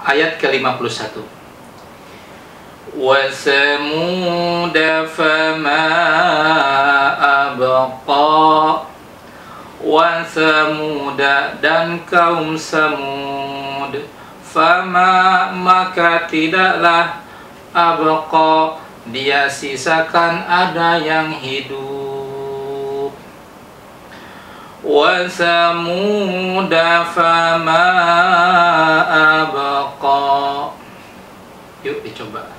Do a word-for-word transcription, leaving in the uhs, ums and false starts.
ayat ke lima puluh satu. Wa samud fama abqa. Wa samud, dan kaum Samud, fama, maka tidaklah, abqa, dia sisakan ada yang hidup. Wa samud fama abqa. Yuk dicoba.